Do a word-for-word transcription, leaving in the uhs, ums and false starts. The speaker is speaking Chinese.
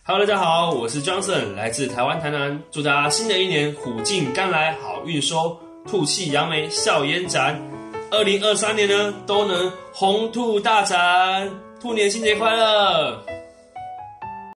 Hello， 大家好，我是 Johnson， 来自台湾台南，祝大家新的一年虎进甘来，好运收，兔气扬眉，笑颜展。二零二三年呢，都能红兔大展，兔年新年快乐！